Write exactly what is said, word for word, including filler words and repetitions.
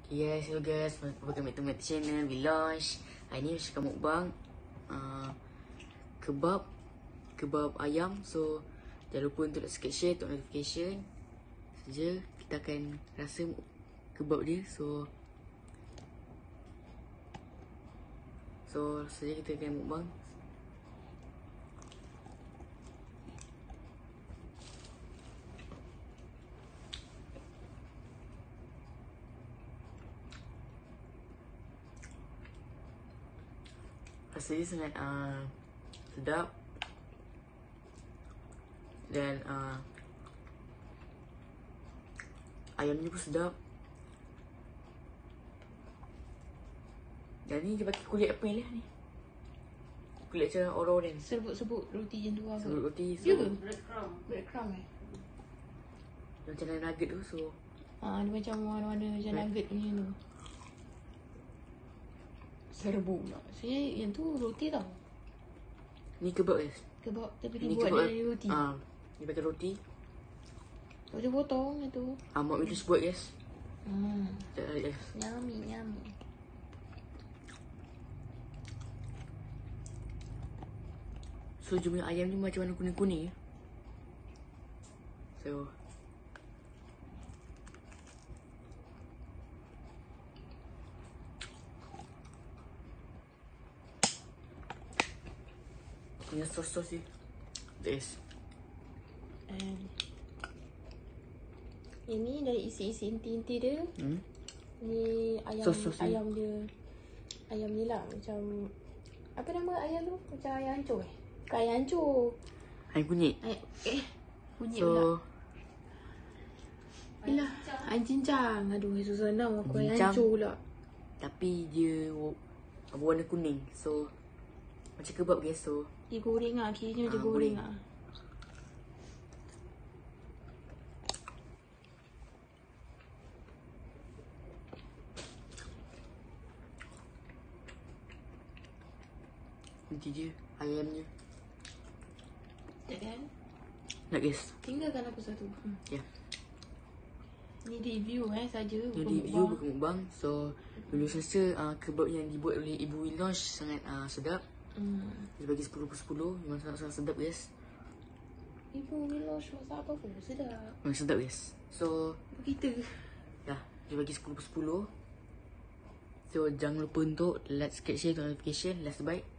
Yes, hello guys, welcome back to my channel. We launch. Hari ni saya akan mukbang uh, kebab kebab ayam. So jangan lupa untuk like, subscribe, share, untuk notification saja. Kita akan rasa kebab dia. So So saja kita akan mukbang. Rasanya sangat uh, sedap. Dan uh, ayamnya pun sedap. Dan ni dia pakai kulit apa ni lah ni? Kulit macam orang-orang. Sebut-sebut roti je tu apa? Sebut roti. So, Ya ke? Breadcrumb. Breadcrumb eh? macam nugget tu. So Haa, dia macam warna-warna macam Right. nugget punya tu. Serbu pula. Saya yang tu roti tau. ni kebab guys. Kebab tapi Ni dibuat kebab dari roti. Ah, Dia pakai roti. Potong-potong itu. Ah, Mak Willis buat guys. Hmm. Sekejap lagi guys. Yummy, yummy. So jumlah ayam ni macam warna kuning-kuning. So punya sos-sos ni best. And ini dari isi-isi inti-inti dia. Hmm? Ni ayam Sos-sos ni. ayam dia. Ayam ni lah macam apa nama ayam tu? Macam ayam hancur eh? Bukan ayam hancur. Ayam kunyit. Ayam eh kunyit pula. So Yelah, ayam cincang. Aduh, susah nak aku ayam Cincang. hancur pula. tapi dia wa- warna kuning. So macam kebab guys. So Dia goreng lah, kiranya macam Ah, goreng goreng. lah. nanti je ayamnya. Tak kan? Nak guys. Tinggalkan aku satu. Hmm. Ya. Ni review eh saja. Ni review bukan mukbang. So Lulu rasa uh, kebab yang dibuat oleh Ibu Wilosh sangat uh, sedap. Hmm. Dia bagi sepuluh per sepuluh. Memang sangat-sangat sedap guys. Ibu Milosh masak apa pun sedap. Memang sedap guys. So Kita. dah, dia bagi sepuluh per sepuluh. So jangan lupa untuk like, subscribe, share, notification. Let's bye.